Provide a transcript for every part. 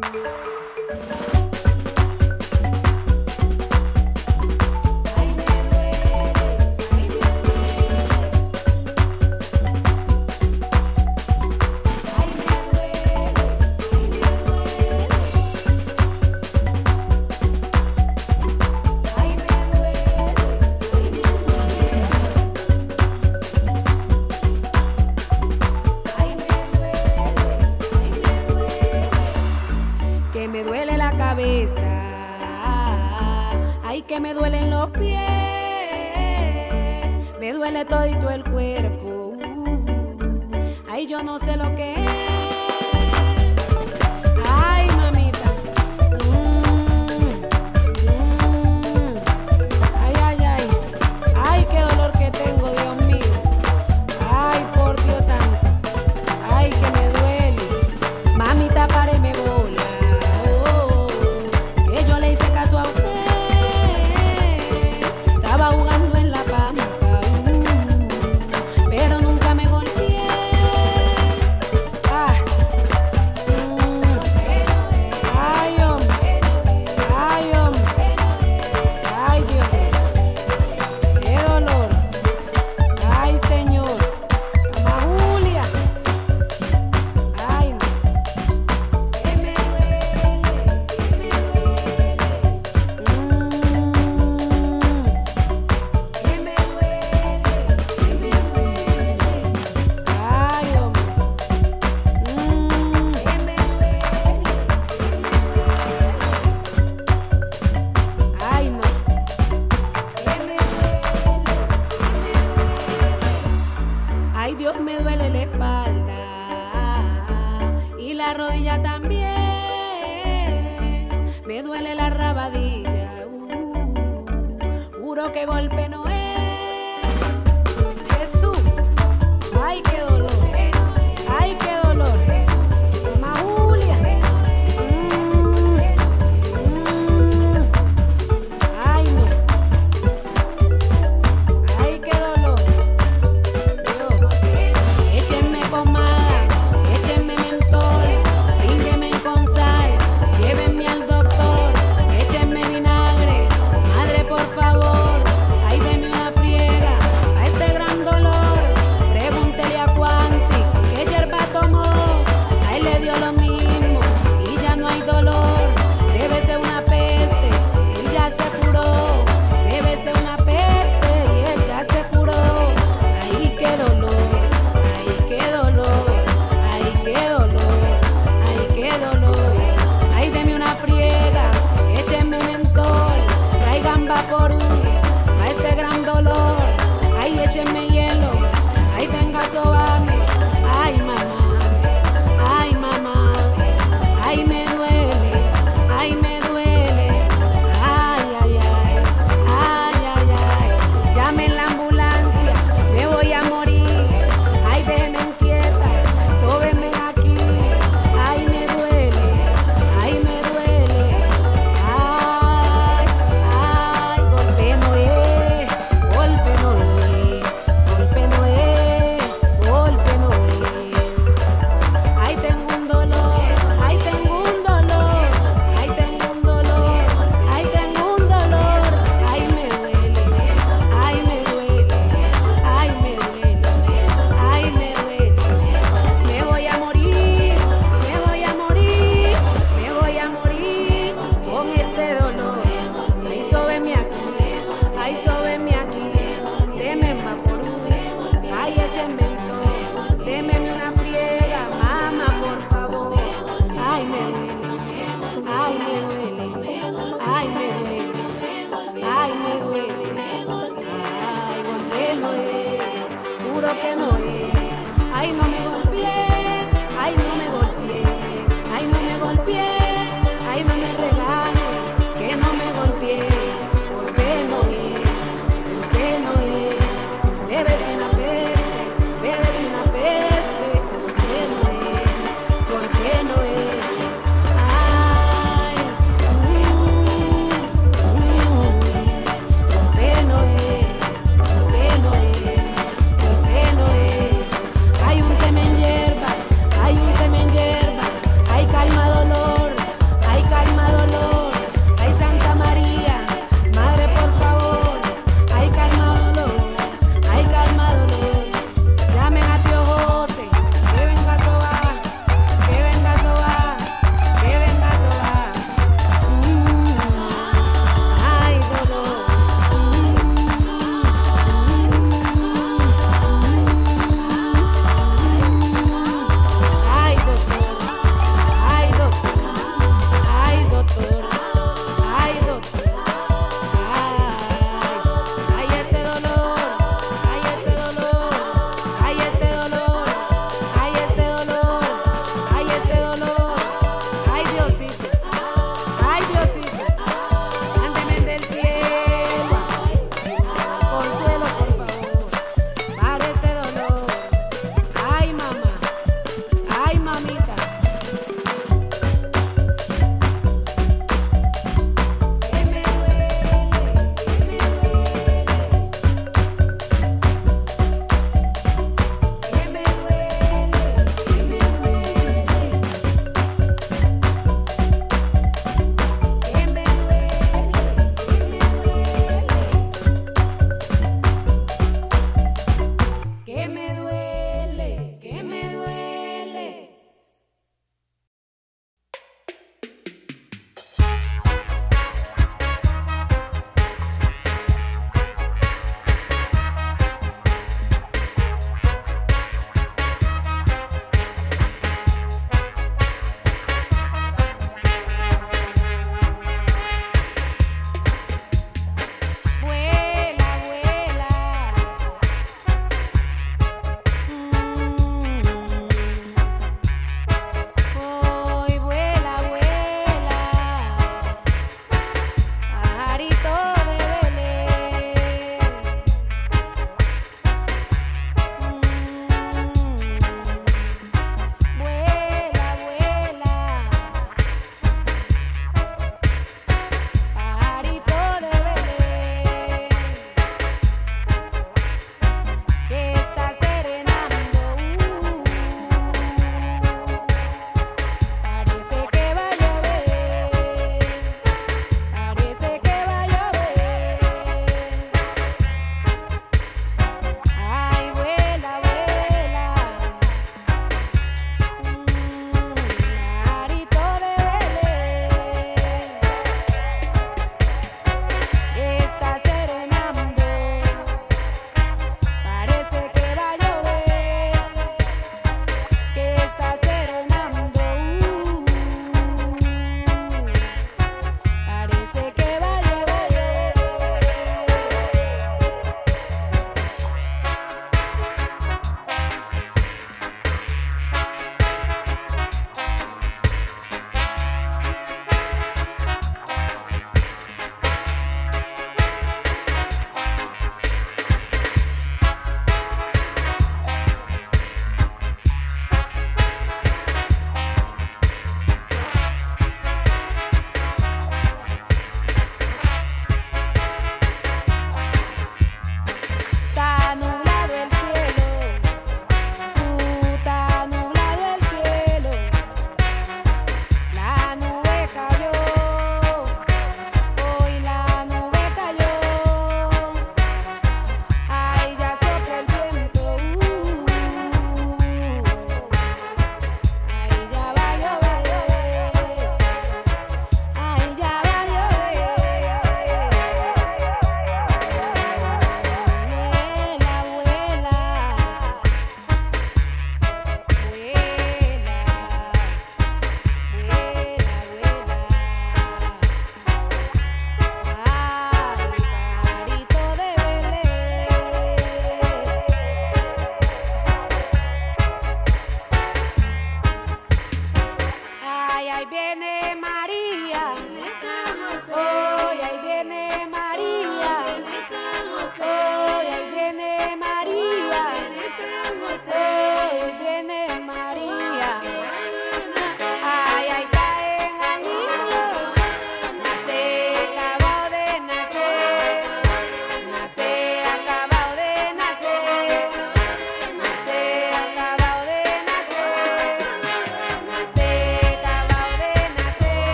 Ay, que me duelen los pies, me duele todito el cuerpo. Ay, yo no sé lo que es. Ay, mamita. Ay, ay, ay. Ay, qué dolor que tengo, Dios mío. Ay, por Dios santo. Ay, que me duele. Mamita, páreme bola. Que yo le hice caso a usted. Estaba jugando en la pampa, pero nunca me golpeé. Ay, hombre, ay, hombre, ay, Dios mío, qué dolor. Ay, Señor, mamá Julia. Ay, no. Que me duele, que me duele. Que me duele. Ay, hombre. Que me duele. Ay, no. Que me duele. Ay, Dios, me duele la espalda y la rodilla también. Me duele la rabadilla. Juro que golpe no es. Jesús. Ay, qué dolor. Ay, qué dolor. Mamá Julia. Ay, no. Ay, qué dolor. Dios. Échenme pomada, échenme mentol, ríndeme con sal, llévenme al doctor, échenme vinagre, madre por favor, ay de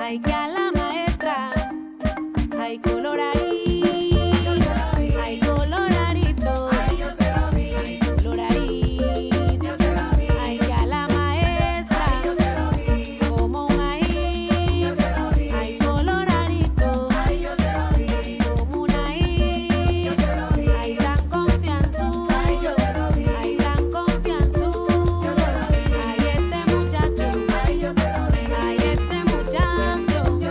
Ay, que a la maestra, ay, coloradito, ay, coloradito, ay, yo se lo vi, ay, coloradito, yo se lo vi, ay, que a la maestra, ay, yo se lo vi, como un ají, yo se lo vi, ay, coloradito, ay, yo se lo vi, como un ají, yo se lo vi, ay, tan confianzudo, ay, yo se lo vi, ay, tan confianzudo, yo se lo vi, ay, este muchacho, ay, yo se lo vi, ay, este muchacho.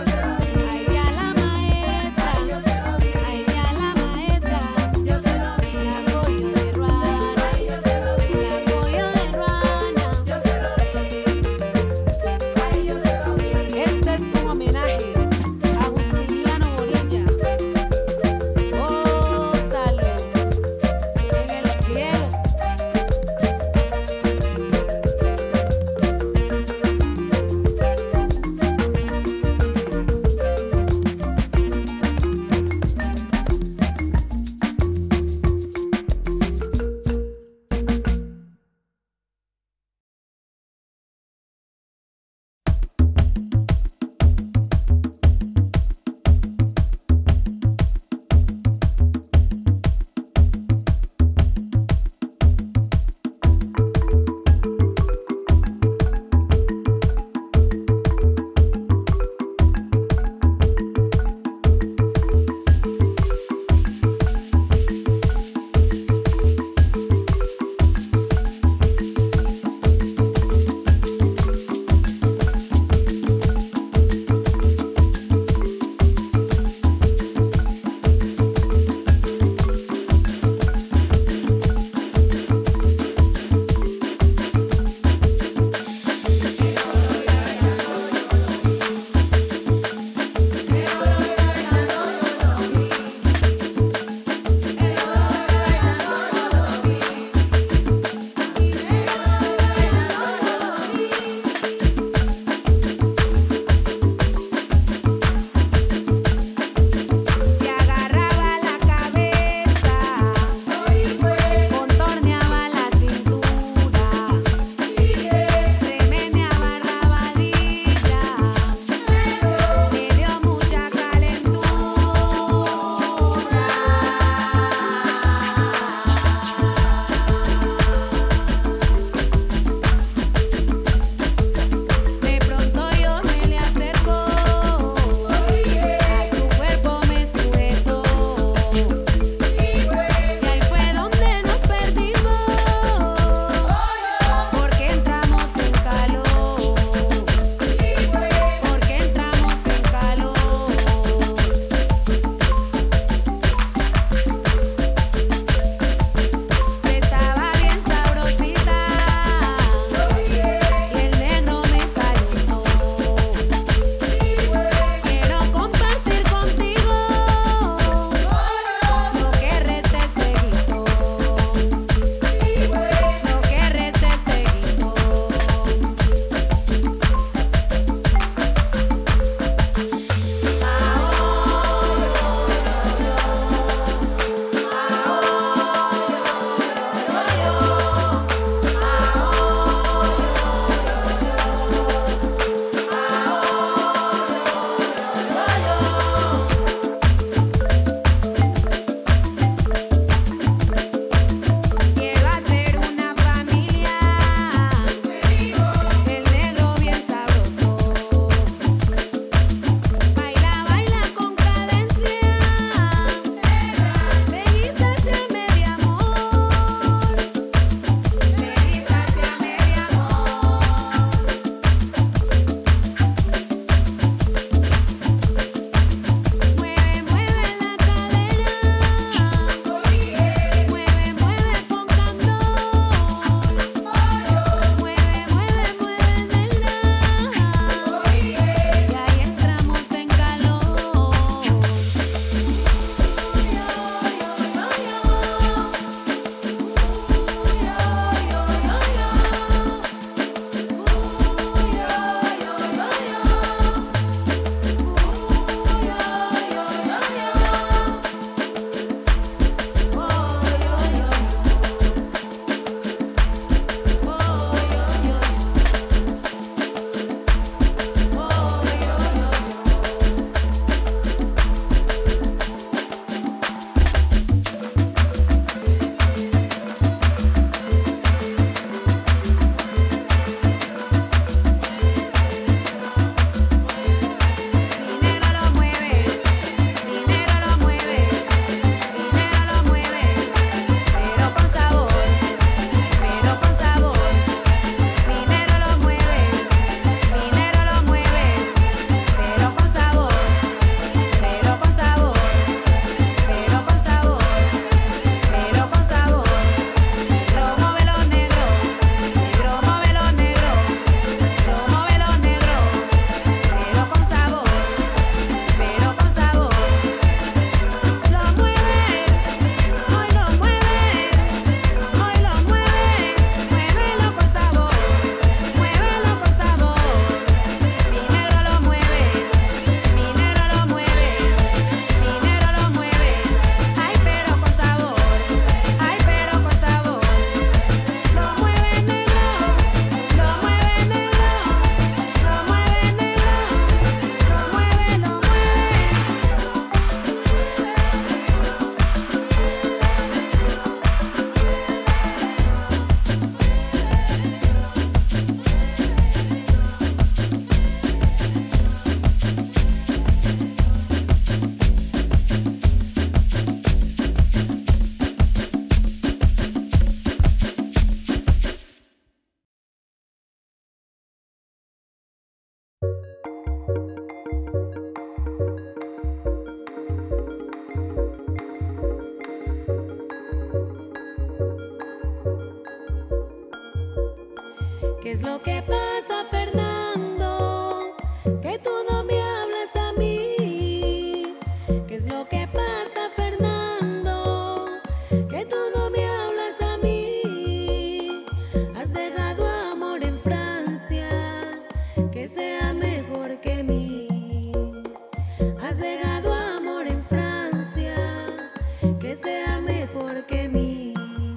¿Qué es lo que pasa, Fernando? Que tú no me hablas a mí. ¿Qué es lo que pasa, Fernando? Que tú no me hablas a mí. Has dejado amor en Francia que sea mejor que mí. Has dejado amor en Francia que sea mejor que mí.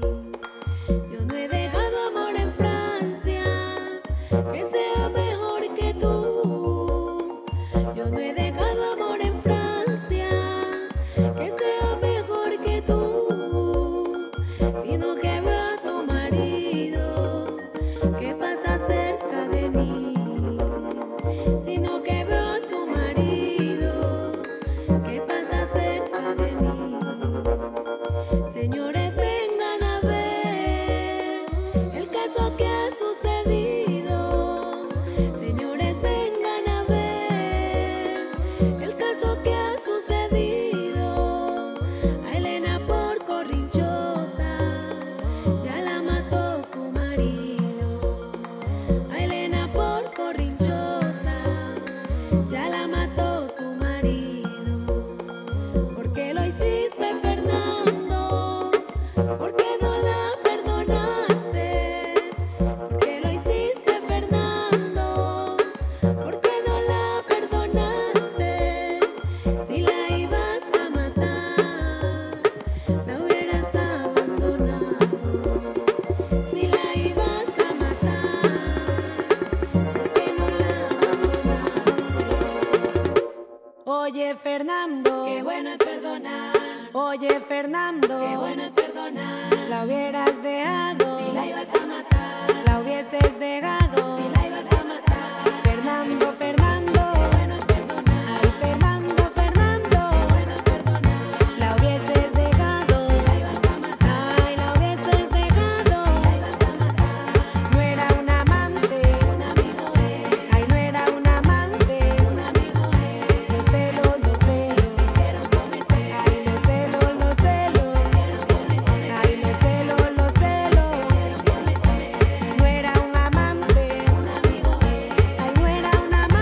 Yo no he dejado amor en Francia que sea mejor que tú. Yo no he dejado amor en Francia que sea mejor que tú, sino que veo a tu marido que pasa cerca de mí, sino que veo a tu marido que pasa cerca de mí. Señores, vengan a ver el caso que ha sucedido. Señores, vengan a ver el caso que ha sucedido. A Elena por corrinchosa ya la mató su marido. A Elena por corrinchosa ya la mató su marido. ¿Por qué lo hiciste, Fernando? ¿Por qué no la perdonaste? ¿Por qué lo hiciste, Fernando? ¿Por qué no la perdonaste? Si la ibas a matar, la hubieras abandonado. Si la ibas a matar, ¿por qué no la abandonaste? Oye, Fernando, qué bueno es perdonar. Oye, Fernando, qué bueno es perdonar. La hubieras dejado si la ibas a matar. La hubieses dejado si la ibas a matar. Fernando, Fernando, qué bueno es perdonar. Ay, Fernando, Fernando, qué bueno es perdonar. La hubieses dejado si la ibas a matar. Ay, la hubieses dejado si la ibas a matar. No era un amante, un amigo es. Ay, no era un amante, un amigo es. Los celos me hicieron cometer. Ay, los celos me hicieron cometer. Ay, los celos me hicieron cometer. No era un amante, un amigo es. Ay, no era un amante.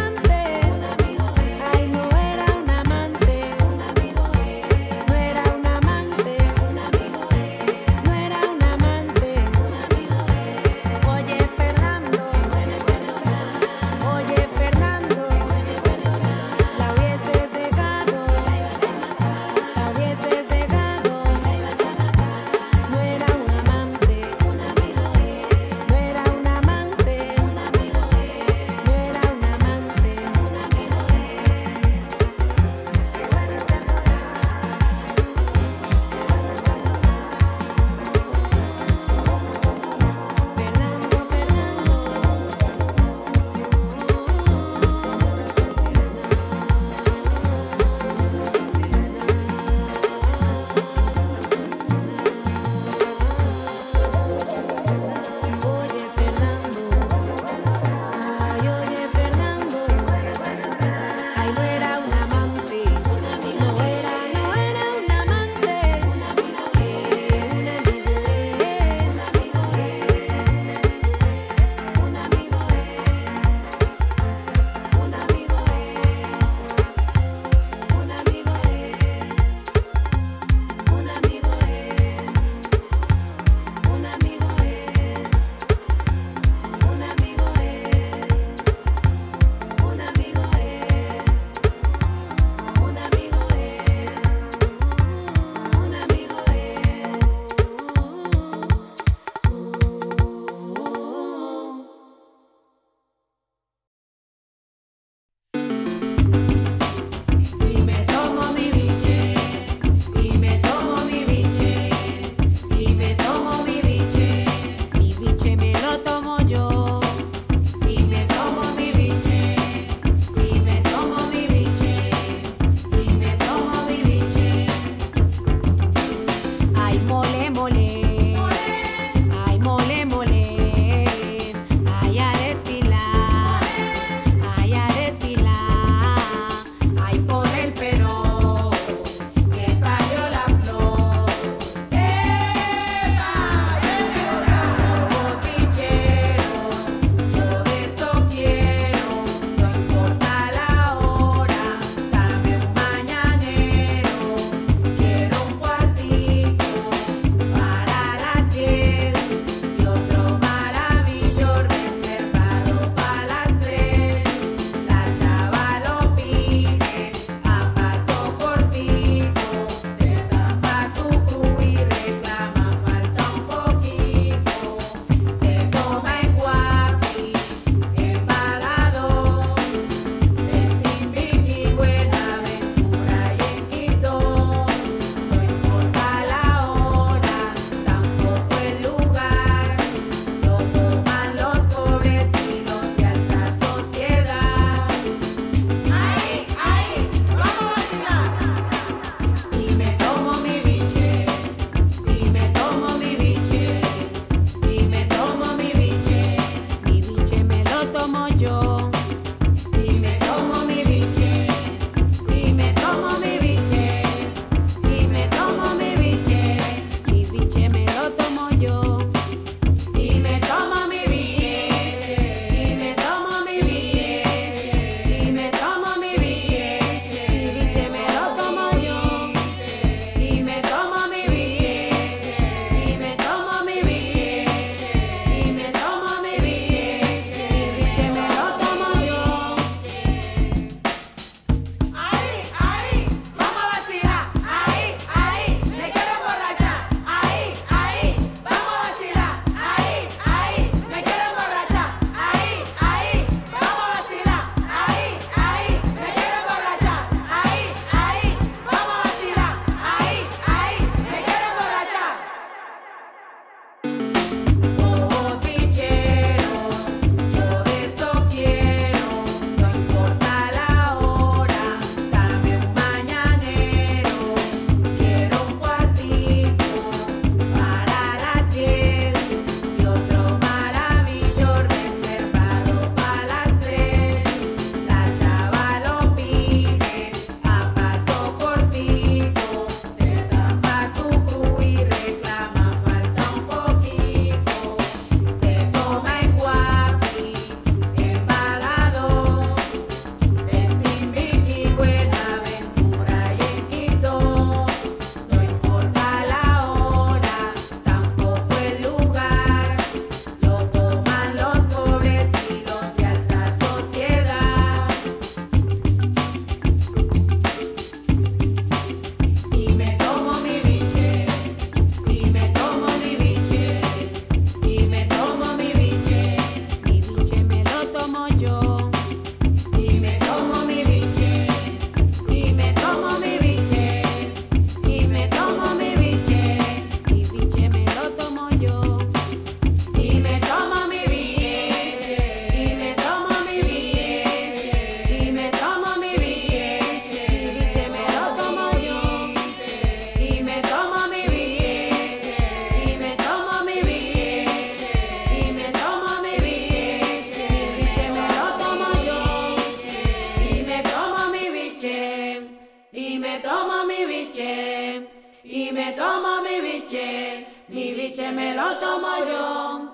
y me tomo mi biche, y me tomo mi biche me lo tomo yo.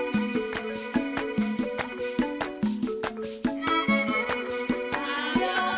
Adiós.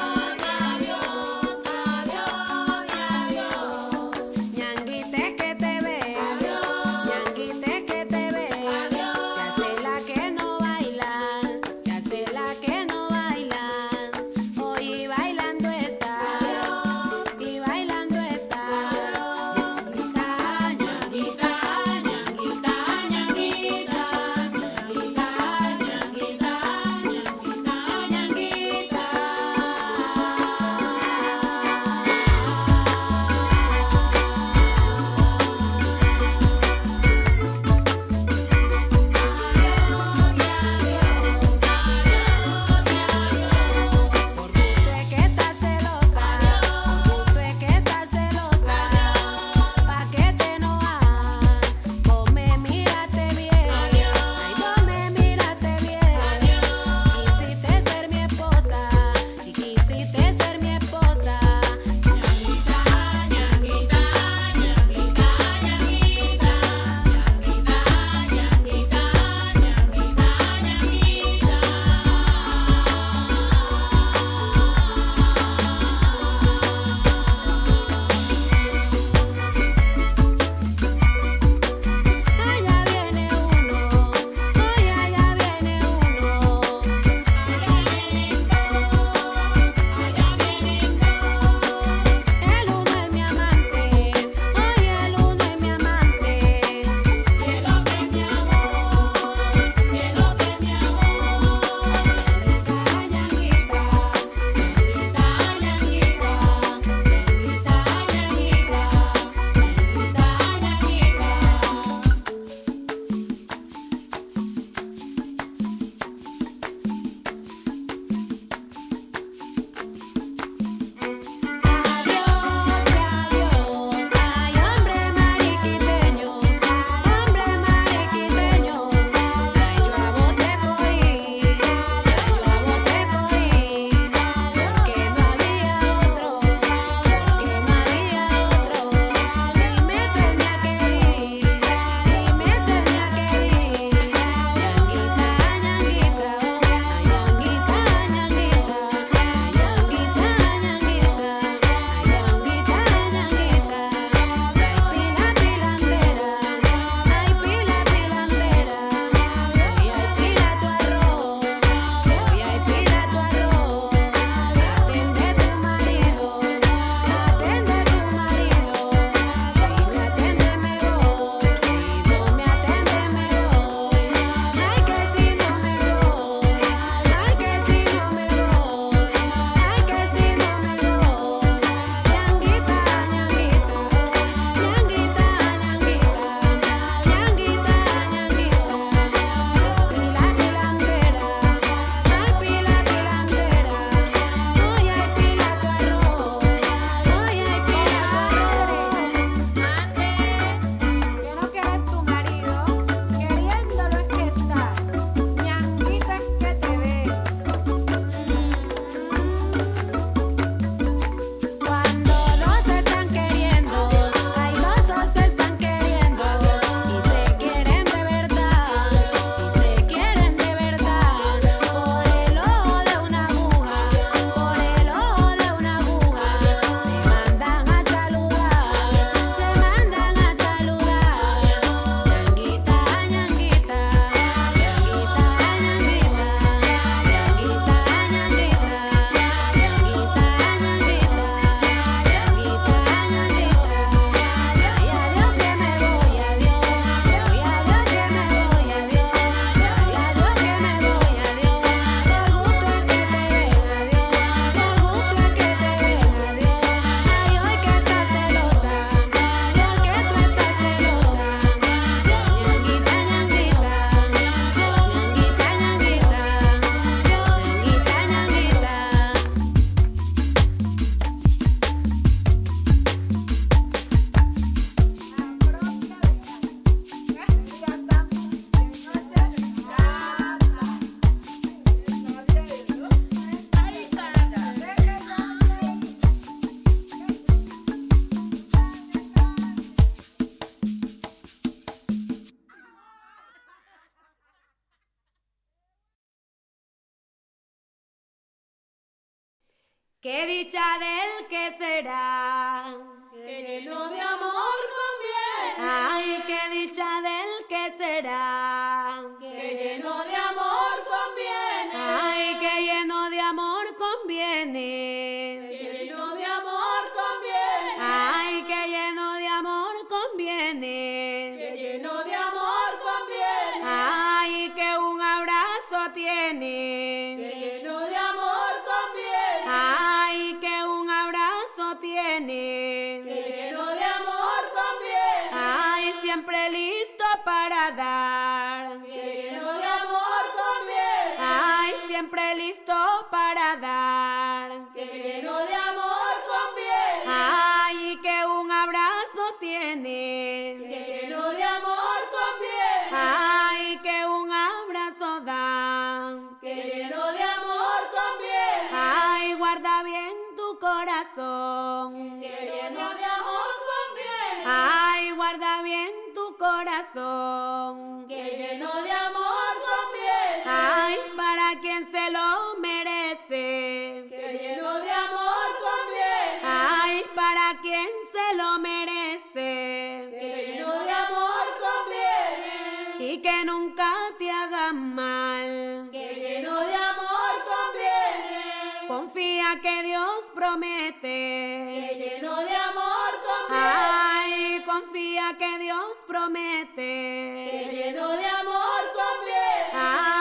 Qué dicha del que será, que lleno de amor conviene. ay, qué dicha del que será, Que lleno de amor conviene. ay, que lleno de amor conviene, Que lleno de amor conviene. ay, que lleno de amor conviene, Que lleno de amor conviene. ay, que un abrazo tiene, Que lleno de amor conviene. ay, que un abrazo tiene, Que lleno de amor conviene. ay, siempre listo para dar, Que lleno de amor conviene. ay, siempre listo para dar, Que lleno de amor conviene. ay, que un abrazo tiene, Que lleno de amor conviene. ay, que un abrazo da, Que lleno de amor conviene. ay, guarda bien tu corazón, Que lleno de amor conviene. ay, guarda bien tu corazón, Que lleno de amor conviene. ay, para quien se lo merece, Que lleno de amor conviene. ay, para quien se lo merece, Que lleno de amor conviene. y que nunca te hagan mal, Que lleno de amor conviene. confía que Dios Que promete, lleno de amor conviene. ay, confía que Dios Que promete, lleno de amor conviene.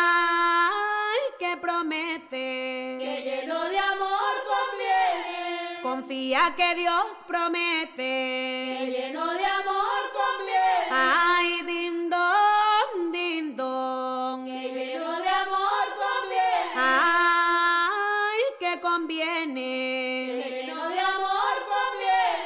ay, que Que promete, lleno de amor conviene. confía que Dios Que promete, lleno de amor conviene. ay, din don, din don, Que lleno de amor conviene. ay, que Que conviene, lleno de amor conviene.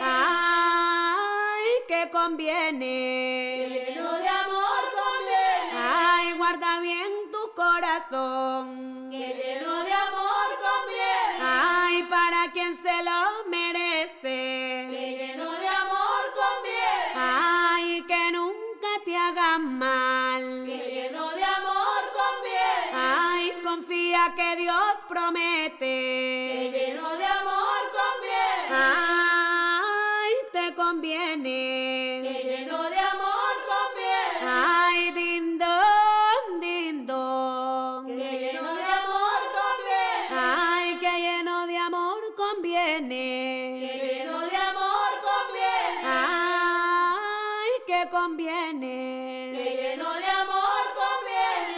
ay, que Que conviene, lleno de amor conviene. ay, guarda bien tu corazón, Que lleno de amor conviene. ay, para quien se lo Que merece, lleno de amor conviene. ay, que nunca te hagan mal, Que lleno de amor conviene. ay, confía que Dios Que promete, lleno de amor conviene. ay, te Que conviene, lleno de amor conviene. ay, din don, din don, Que lleno de amor conviene. ay, que lleno de amor Que conviene, lleno de amor conviene. ay, que Que conviene, lleno de amor conviene.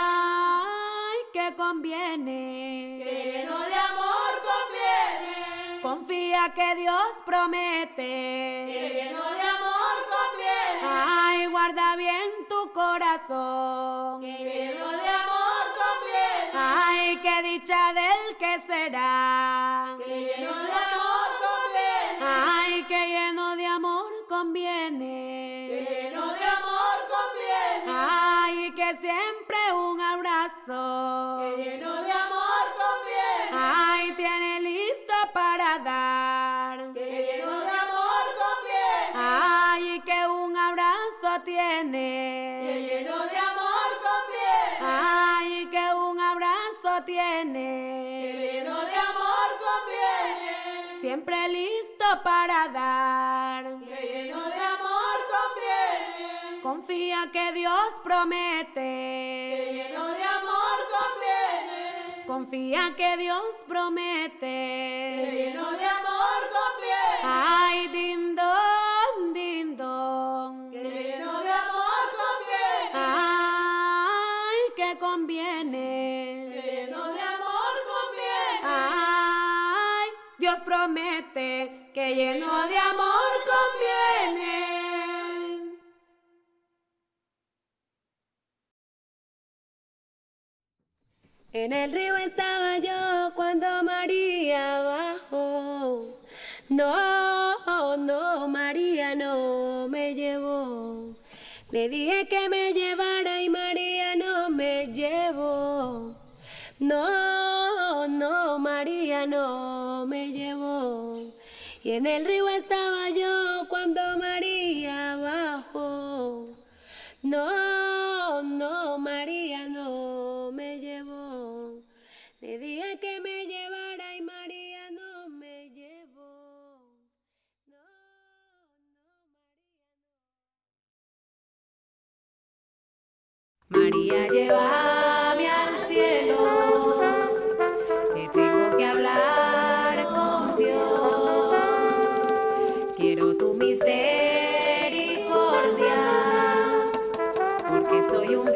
ay, que Que conviene, lleno de amor conviene. confía que Dios Que promete, lleno de amor conviene. ay, guarda bien tu corazón, Que lleno de amor conviene. ay, qué dicha del que será, Que lleno de amor conviene. ay, que lleno de amor Que conviene, lleno de amor conviene. ay, que siempre un Que abrazo, lleno de amor conviene. ay, tiene listo para dar, Que lleno de amor conviene. ay, que un abrazo Que tiene, lleno de amor conviene. ay, que un abrazo Que tiene, lleno de amor conviene. siempre listo para dar, Que lleno de amor conviene. confía que Dios Que promete, lleno de amor conviene. confía que Dios Que promete, lleno de amor conviene. ay, din don, din don, Que lleno de amor conviene. ay, que Que conviene, lleno de amor conviene. ay, Dios promete que lleno de amor conviene. En el río estaba yo cuando María bajó. No, no, María no me llevó. Le dije que me llevara y María no me llevó. No, no, María no me llevó. Y en el río estaba yo cuando María bajó. No, no, María no me llevó. Le dije que me llevara y María no María, llévame al cielo, que tengo que hablar con Dios. Quiero tu misericordia, porque soy un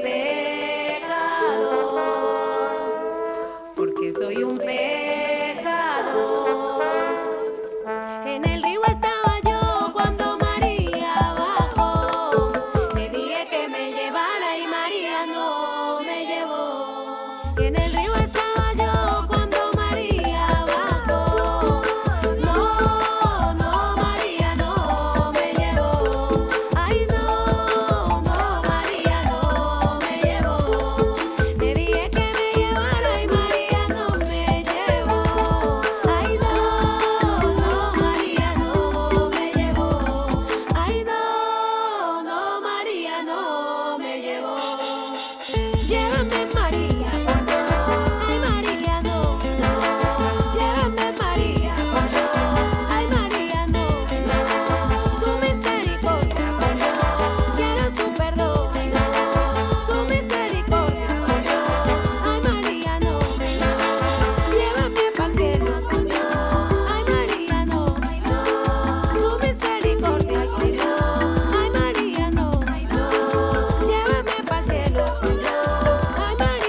pecador, porque soy un pecador. En el río estaba yo cuando María bajó. Le dije que me llevara y María no me llevó. En el río estaba yo cuando María bajó. No, no, María no me llevó. Ay, no, no, María no me llevó. Le dije que me llevara y María no me llevó. Ay, no, no, María no me llevó. Ay, no, no, María no me llevó. Llévame, María, por Dios. Ay, María, no, no. Llévame, María, por Dios. Ay, María, no, no. Tu misericordia, por Dios. Quiero su perdón, no. Su misericordia, por Dios. Ay, María, no, no. Llévame pa'l cielo, por Dios. Ay, María, no, no. Tu misericordia, por Dios. Ay, María, no, no. Llévame pa'l cielo, por Dios. Ay, María.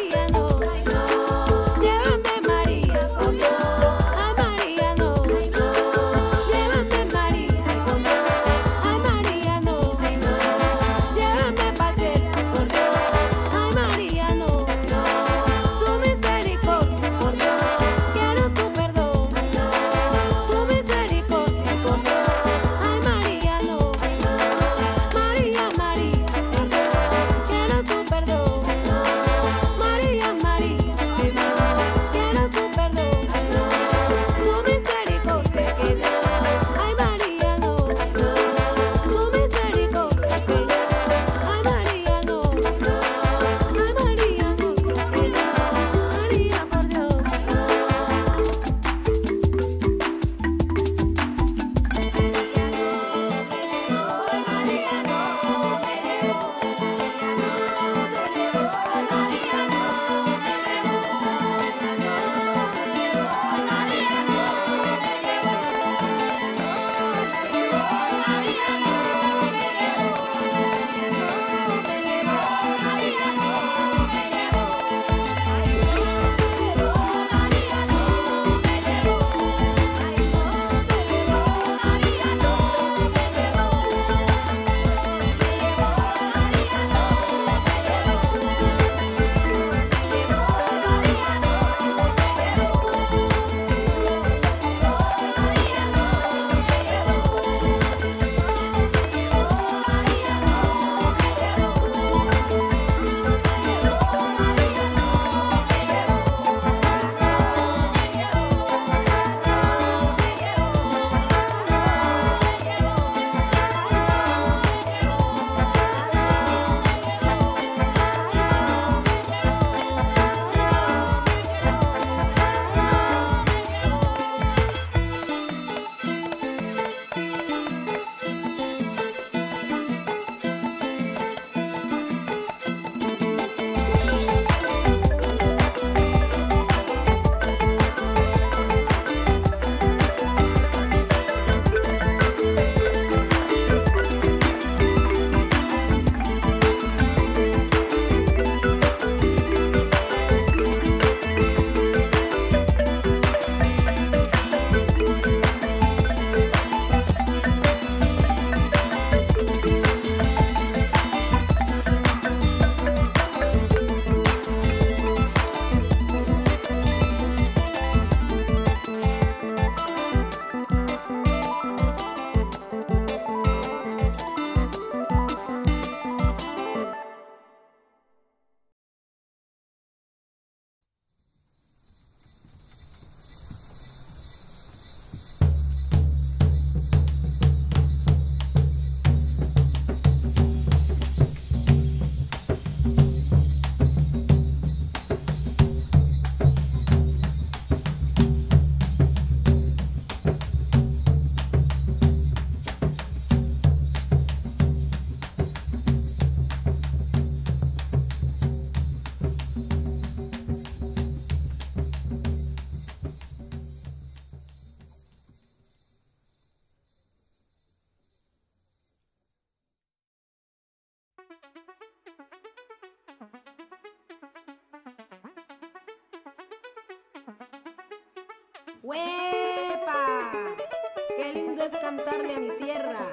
¡Huepa! ¡Qué lindo es cantarle a mi tierra!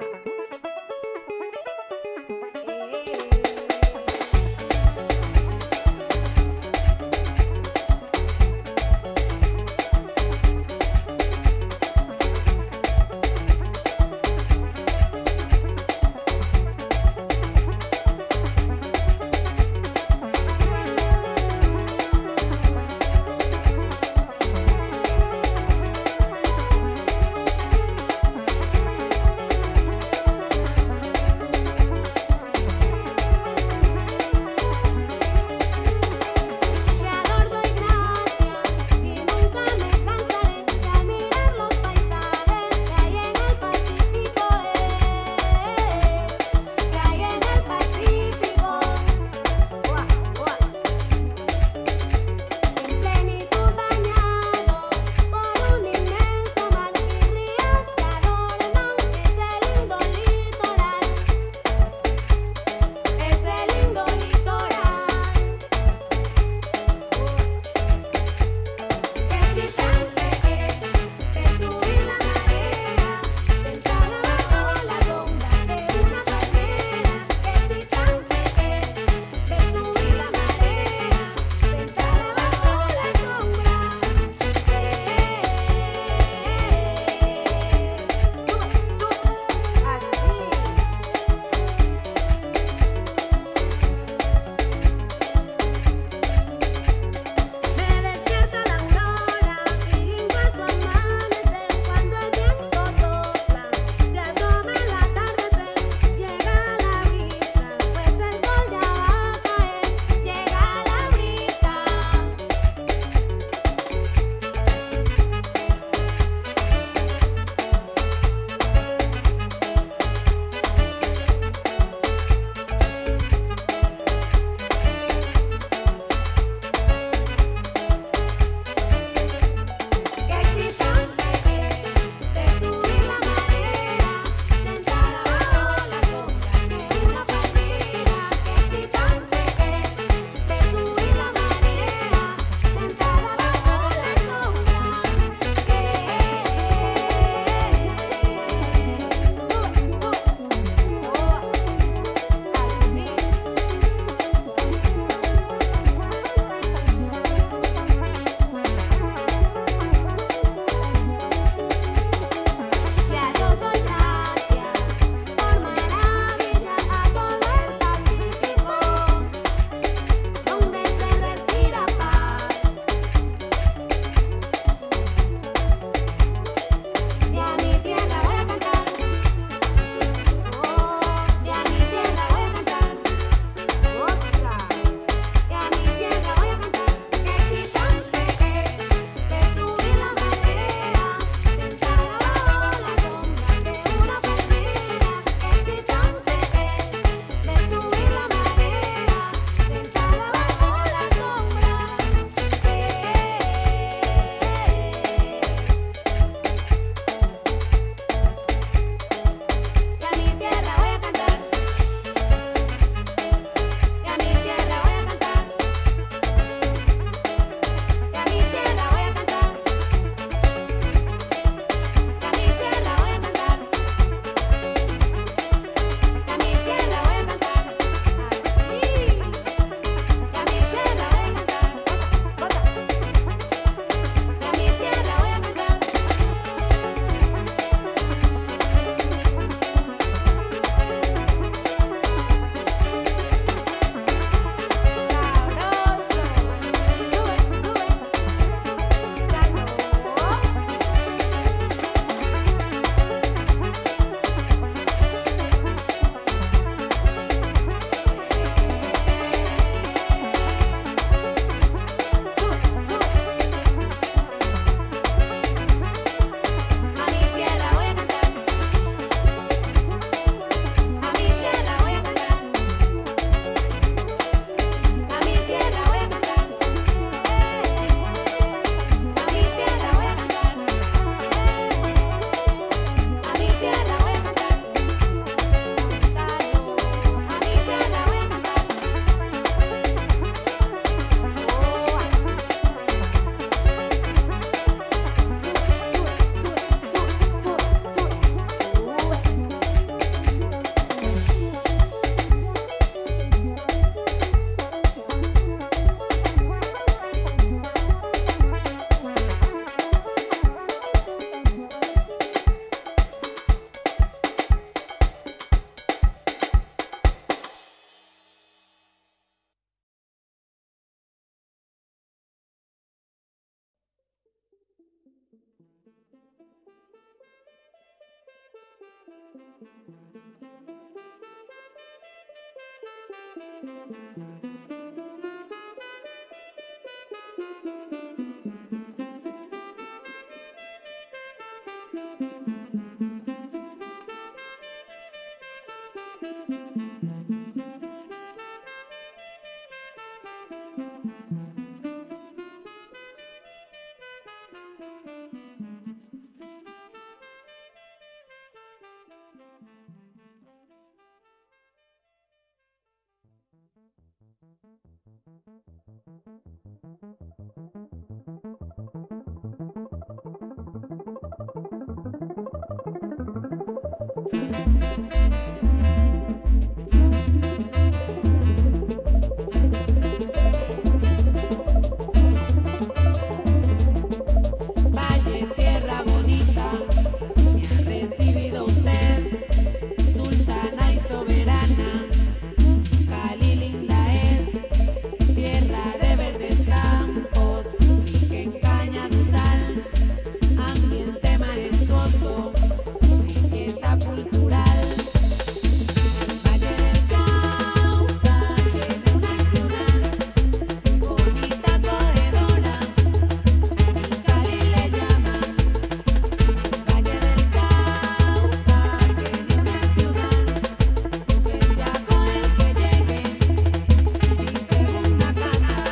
Valle, tierra bonita, me ha recibido usted, sultana y soberana. Cali linda es, tierra de verdes campos, rica en cañaduzal, ambiente majestuoso, riqueza cultural. Valle del Cauca tiene una ciudad bonita, acogedora, y Cali le llaman. Valle del Cauca tiene una ciudad, siempre sea con el que llegue, mi segunda casa.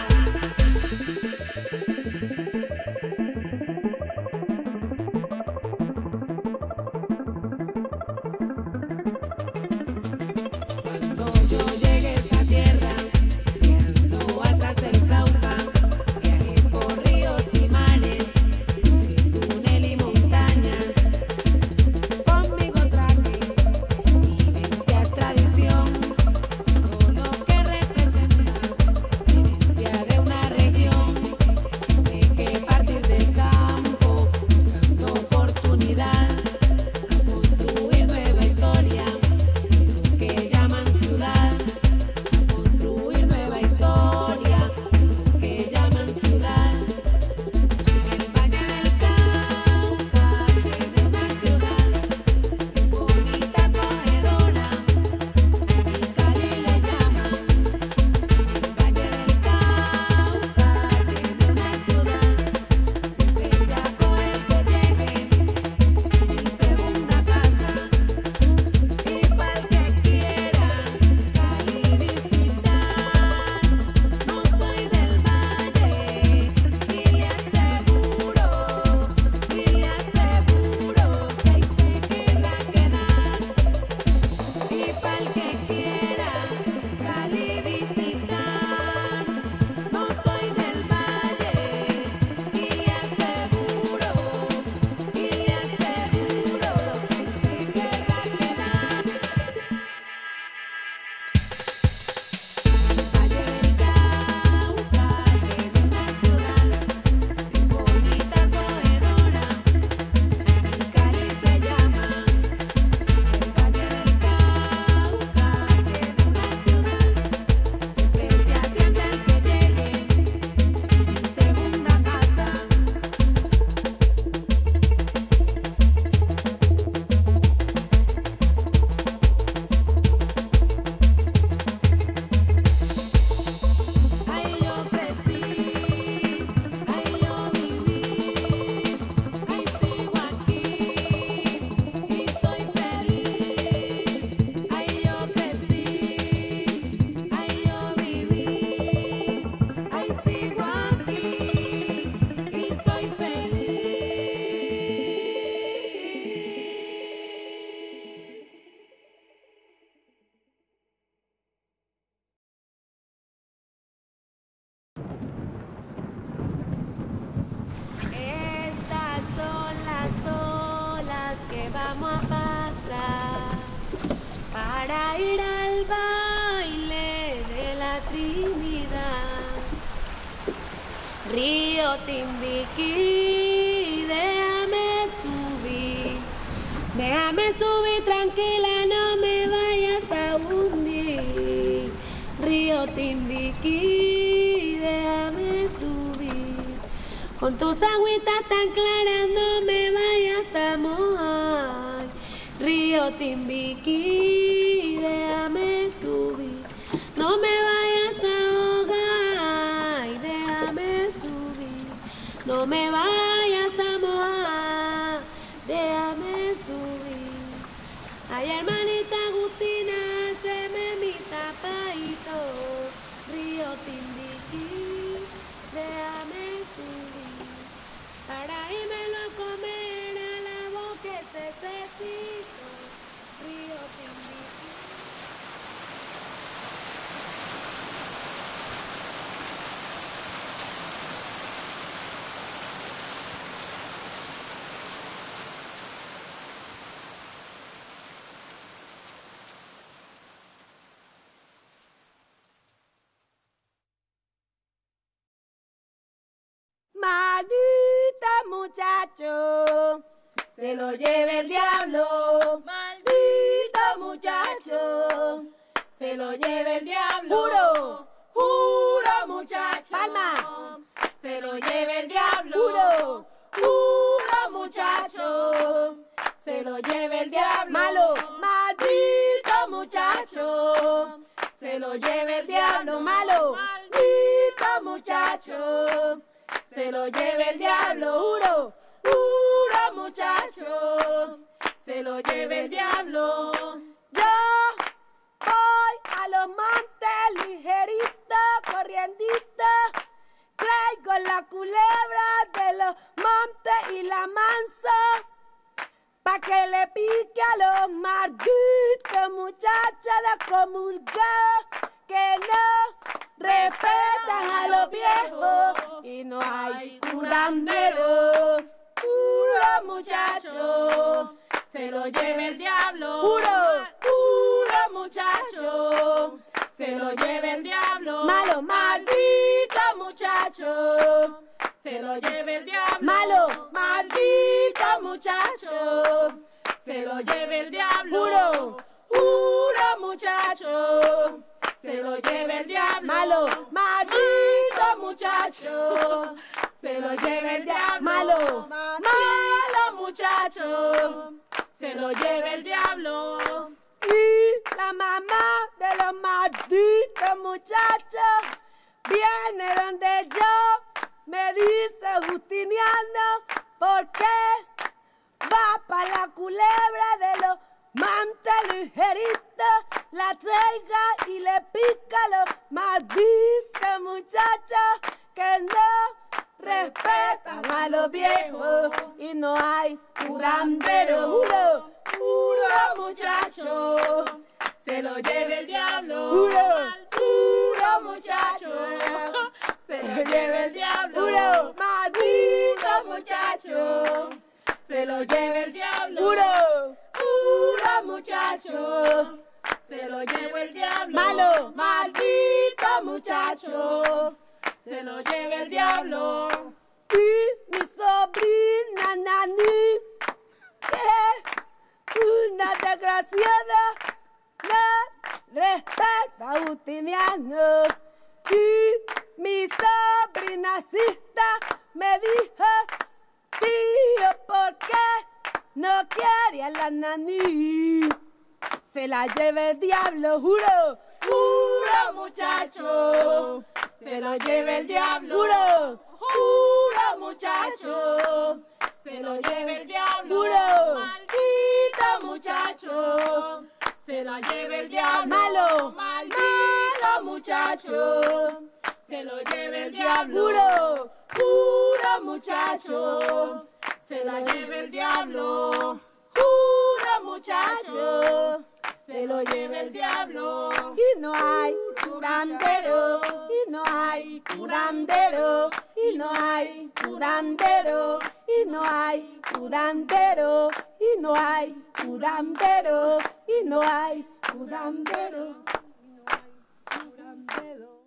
Cuando yo llegué a esta tierra, dejando atrás el Cauca, viajé por ríos y mares, crucé túnel y montañas. Conmigo traje vivencias, tradición, todo lo que representa herencia de una región. Sé que partir del campo, buscando oportunidad, a construir nueva historia, lo que llaman ciudad, a construir nueva historia, lo que llaman ciudad. El Valle del Cauca tiene una ciudad bonita, acogedora, y Cali le llaman. El Valle del Cauca tiene una ciudad, siempre sea con el que llegue, mi segunda casa. Y pa'l que quiera Cali visitar, no soy del valle y le aseguro que ahí se querrá quedar. Y pa'l que quiera Cali visitar, no soy del valle y le aseguro que ahí se querrá quedar. Valle del Cauca tiene una ciudad bonita, acogedora, y Cali se llama. El Valle del Cauca tiene una ciudad, siempre se atiende al que llegue, mi segunda casa. Ahí yo crecí, ahí yo viví, ahí sigo aquí y estoy feliz. Ahí yo crecí, ahí yo viví, ahí sigo aquí y estoy feliz. Estas son las olas que vamos a pasar para ir al baile de la Trinidad. Río Timbiquí, déjame subir tranquila, no me vayas a hundir. Río Timbiquí, déjame subir. Con tus agüitas tan claras no me vayas a mojar. Río Timbiquí, déjame subir. muchacho, se lo lleve el diablo. Maldito muchacho, se lo lleve el diablo. Juro, juro muchacho. Palma. Se lo lleve el diablo. Juro, juro muchacho. Se lo lleve el diablo. malo, Maldito muchacho. Se lo lleve el diablo. malo, Maldito muchacho. Se lo lleve el diablo. juro, Juro muchacho. Se lo lleve el diablo. yo voy a los montes ligerito, corriendito, traigo la culebra de los montes y la manso, pa' que le pique a los malditos muchachos de comulgado que no respetan a los viejos y no hay curandero. Juro muchacho. Se lo lleve el diablo. Juro, juro muchacho. Se lo lleve el diablo. malo, Maldito muchacho. Se lo lleve el diablo. malo, Maldito muchacho. Se lo lleve el diablo. juro, juro muchacho. Se lo lleve el diablo. malo, Maldito muchacho. Se lo lleve el diablo. malo, Malo muchacho. Se lo lleve el diablo. y la mamá de los malditos muchachos viene donde yo, me dice Justiniano, ¿por qué va pa' la culebra de los mantes ligeritos? La traiga y le pica a los malditos muchachos que no respetan a los viejos y no hay curandero. Juro, Juro muchacho. Se lo lleve el diablo. Juro. Juro muchacho. Se lo lleve el diablo. Juro. Maldito muchacho. Se lo lleve el diablo. juro, Juro muchacho. Se lo lleve el diablo. malo, Maldito muchacho. Se lo lleve el diablo. y mi sobrina Nani, que es una desgraciada, no respeta a Justiniano. Y mi sobrina Sista me dijo, tío, ¿por qué no quiere a la Nani? Se la lleve el diablo, juro, Juro muchacho. Se lo lleve el diablo. juro, Juro muchacho. Se lo lleve el diablo. Juro. Maldito muchacho. Se lo lleve el diablo. malo, Maldito muchacho. Se lo lleve el diablo. juro, Juro muchacho. Se lo lleve el diablo. Juro muchacho. Se lo lleve el diablo. y no hay curandero, y no hay curandero, y no hay curandero, y no hay curandero, y no hay curandero, y no hay curandero, y no hay curandero.